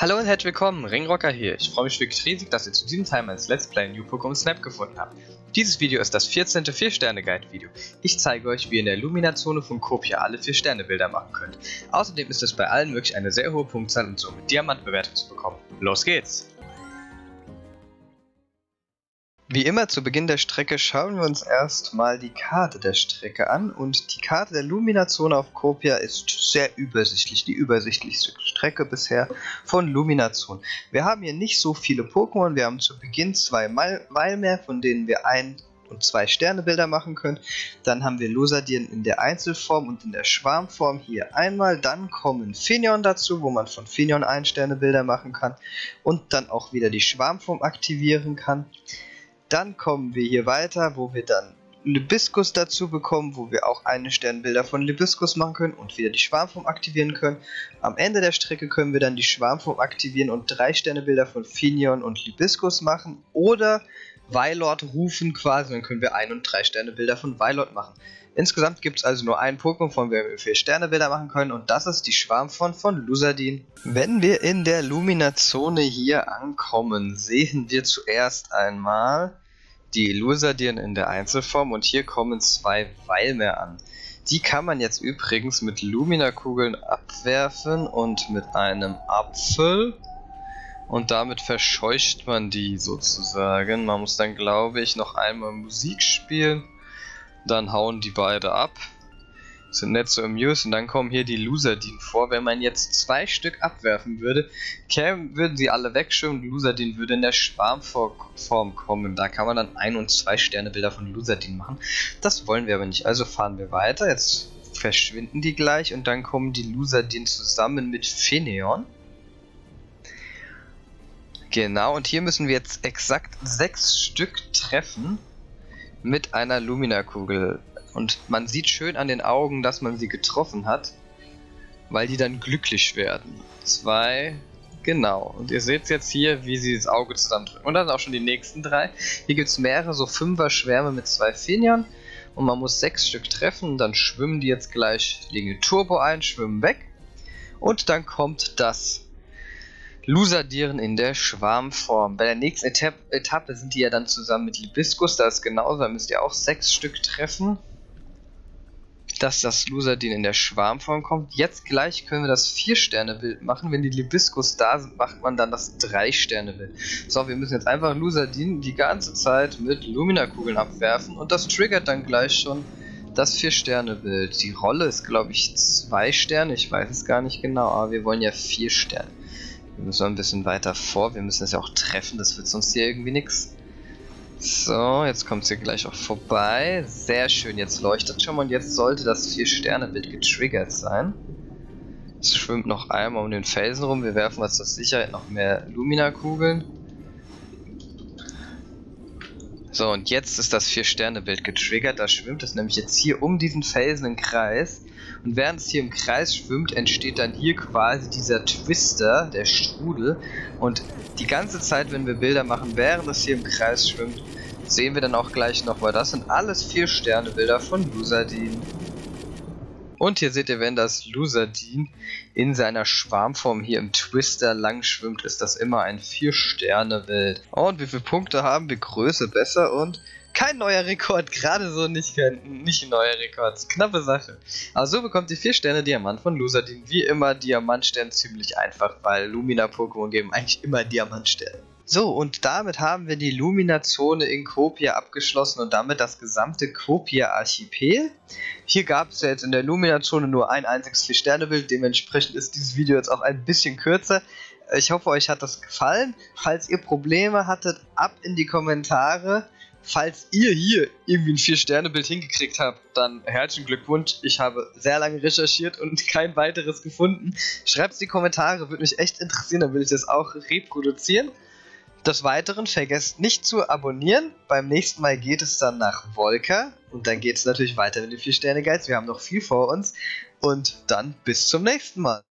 Hallo und herzlich willkommen, Ringrocker hier. Ich freue mich wirklich riesig, dass ihr zu diesem Teil meines Let's Play New Pokémon Snap gefunden habt. Dieses Video ist das 14. 4-Sterne-Guide-Video. Ich zeige euch, wie ihr in der Lumina-Zone von Copia alle 4-Sterne-Bilder machen könnt. Außerdem ist es bei allen möglich, eine sehr hohe Punktzahl und somit Diamantbewertung zu bekommen. Los geht's! Wie immer zu Beginn der Strecke schauen wir uns erstmal die Karte der Strecke an, und die Karte der Lumina-Zone auf Copia ist sehr übersichtlich, die übersichtlichste Strecke bisher von Lumina-Zone. Wir haben hier nicht so viele Pokémon, wir haben zu Beginn 2 Weilmeer, von denen wir 1 und 2 Sternebilder machen können. Dann haben wir Lusadien in der Einzelform und in der Schwarmform hier einmal. Dann kommen Finneon dazu, wo man von Finneon 1 Sternebilder machen kann und dann auch wieder die Schwarmform aktivieren kann. Dann kommen wir hier weiter, wo wir dann Libiscus dazu bekommen, wo wir auch 1 Sternbilder von Libiscus machen können und wieder die Schwarmform aktivieren können. Am Ende der Strecke können wir dann die Schwarmform aktivieren und 3 Sternebilder von Finneon und Libiscus machen oder Weilord rufen quasi, dann können wir 1 und 3 Sternebilder von Weilord machen. Insgesamt gibt es also nur ein Pokémon, von dem wir 4 Sternebilder machen können, und das ist die Schwarmform von Lusadin. Wenn wir in der Lumina-Zone hier ankommen, sehen wir zuerst einmal die Lusadien in der Einzelform, und hier kommen 2 Weilmeer an. Die kann man jetzt übrigens mit Lumina-Kugeln abwerfen und mit einem Apfel, und damit verscheucht man die sozusagen. Man muss dann, glaube ich, noch einmal Musik spielen, dann hauen die beide ab, sind nicht so amused, und dann kommen hier die Lusadin vor. Wenn man jetzt 2 Stück abwerfen würde, würden sie alle wegschwimmen. Lusadin würde in der Schwarmform kommen. Da kann man dann 1 und 2 Sternebilder von Lusadin machen. Das wollen wir aber nicht, also fahren wir weiter. Jetzt verschwinden die gleich und dann kommen die Lusadin zusammen mit Finneon. Genau, und hier müssen wir jetzt exakt 6 Stück treffen mit einer Lumina-Kugel. Und man sieht schön an den Augen, dass man sie getroffen hat, weil die dann glücklich werden. 2, genau. Und ihr seht jetzt hier, wie sie das Auge zusammendrücken. Und dann auch schon die nächsten 3. Hier gibt es mehrere so 5er-Schwärme mit 2 Finneon. Und man muss 6 Stück treffen. Dann schwimmen die jetzt gleich, legen Turbo ein, schwimmen weg. Und dann kommt das Lusadien in der Schwarmform. Bei der nächsten Etappe sind die ja dann zusammen mit Libiscus. Da ist genauso, da müsst ihr auch 6 Stück treffen, dass das Lusadin in der Schwarmform kommt. Jetzt gleich können wir das 4-Sterne-Bild machen. Wenn die Libiscus da sind, macht man dann das 3-Sterne-Bild. So, wir müssen jetzt einfach Lusadin die ganze Zeit mit Lumina-Kugeln abwerfen, und das triggert dann gleich schon das 4-Sterne-Bild. Die Rolle ist, glaube ich, 2 Sterne. Ich weiß es gar nicht genau, aber wir wollen ja 4 Sterne. Wir müssen ein bisschen weiter vor. Wir müssen es ja auch treffen. Das wird sonst hier irgendwie nichts. So, jetzt kommt es hier gleich auch vorbei. Sehr schön, jetzt leuchtet schon mal, und jetzt sollte das 4-Sterne-Bild getriggert sein. Es schwimmt noch einmal um den Felsen rum. Wir werfen uns zur Sicherheit noch mehr Lumina-Kugeln. So, und jetzt ist das 4-Sterne-Bild getriggert. Da schwimmt es nämlich jetzt hier um diesen Felsen im Kreis. Und während es hier im Kreis schwimmt, entsteht dann hier quasi dieser Twister, der Strudel. Und die ganze Zeit, wenn wir Bilder machen, während es hier im Kreis schwimmt, sehen wir dann auch gleich nochmal. Das sind alles 4-Sterne-Bilder von Lusadin. Und hier seht ihr, wenn das Lusadin in seiner Schwarmform hier im Twister lang schwimmt, ist das immer ein 4-Sterne-Bild. Und wie viele Punkte haben wir? Größe besser und kein neuer Rekord. Gerade so nicht neuer Rekord. Knappe Sache. Aber so bekommt ihr 4-Sterne-Diamant von Lusadin. Wie immer Diamantstern ziemlich einfach, weil Lumina-Pokémon geben eigentlich immer Diamantsterne. So, und damit haben wir die Lumina-Zone in Copia abgeschlossen und damit das gesamte Copia-Archipel. Hier gab es ja jetzt in der Lumina-Zone nur ein einziges 4-Sterne-Bild, dementsprechend ist dieses Video jetzt auch ein bisschen kürzer. Ich hoffe, euch hat das gefallen. Falls ihr Probleme hattet, ab in die Kommentare. Falls ihr hier irgendwie ein 4-Sterne-Bild hingekriegt habt, dann herzlichen Glückwunsch. Ich habe sehr lange recherchiert und kein weiteres gefunden. Schreibt es in die Kommentare, würde mich echt interessieren, dann will ich das auch reproduzieren. Des Weiteren vergesst nicht zu abonnieren. Beim nächsten Mal geht es dann nach Volca. Und dann geht es natürlich weiter mit den 4-Sterne-Guides. Wir haben noch viel vor uns. Und dann bis zum nächsten Mal.